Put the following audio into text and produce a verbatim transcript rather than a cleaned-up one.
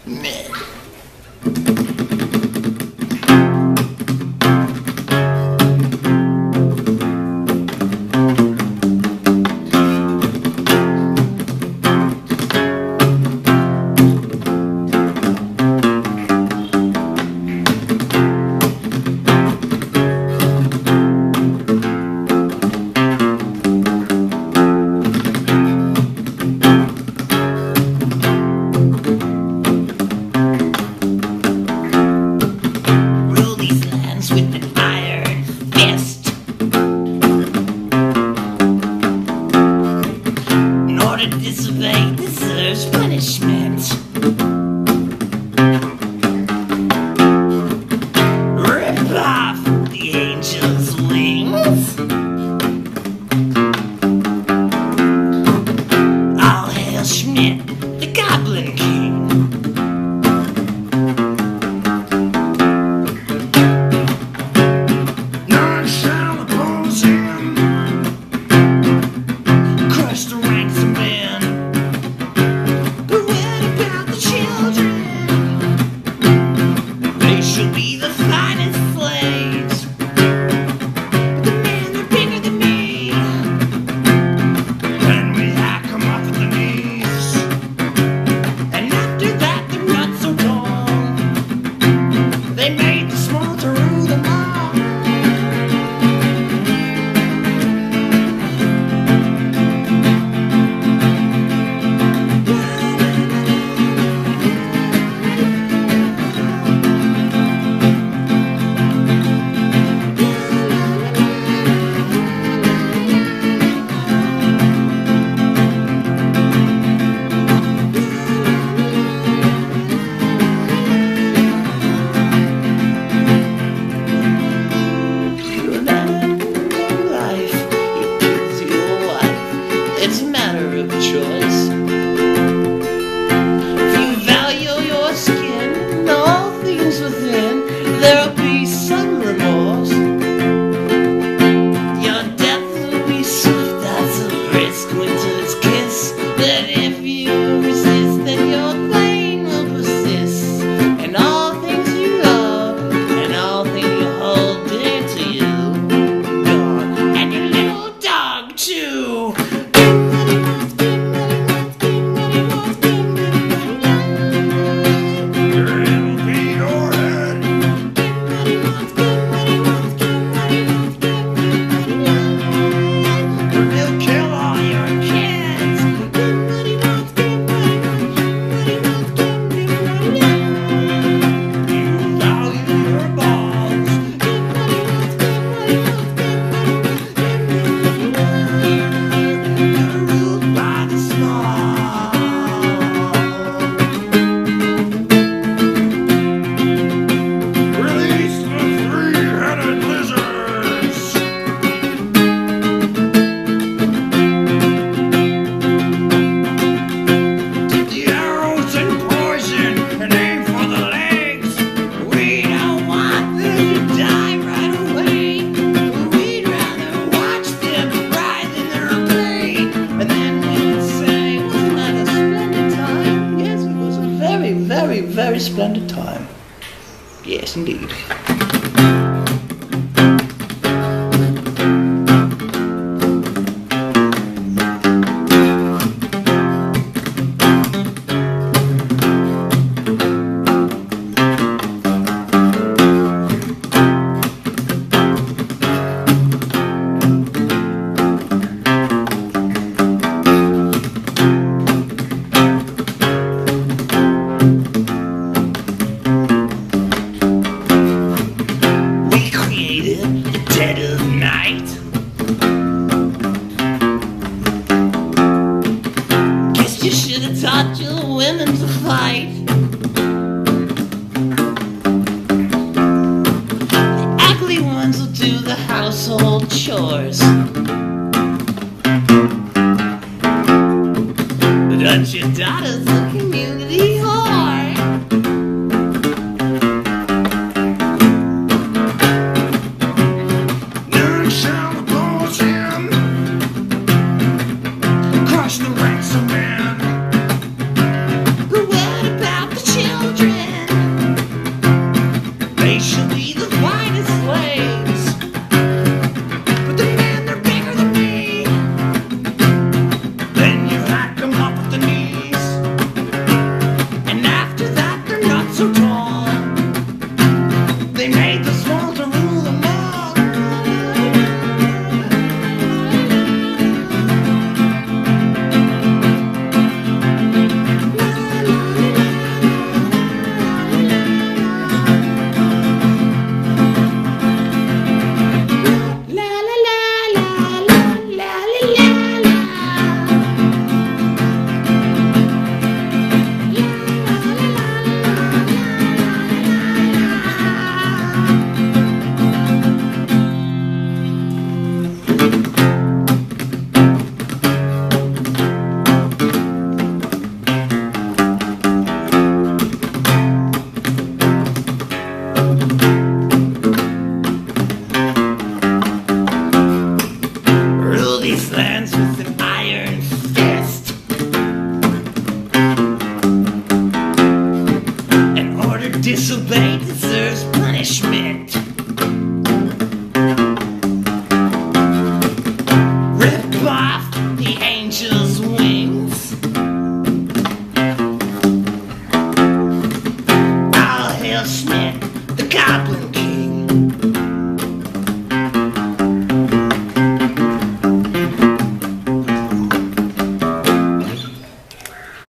Meh. With an iron fist, nor to disobey deserves punishment. Rip off the angel's wings. All hail Schmidt, the Goblin King. It's a matter of choice. If you value your skin and all things within, there'll be some remorse. Your death will be swift as a brisk winter's kiss. But if you resist, then your pain will persist. And all things you love, and all things you hold dear to you, gone, and your little dog too. Very, very splendid time. Yes, indeed. Dead of night. Guess you should have taught your women to fight. The ugly ones will do the household chores. But aren't your daughters a community whore? The ranks of men. But what about the children? will snap.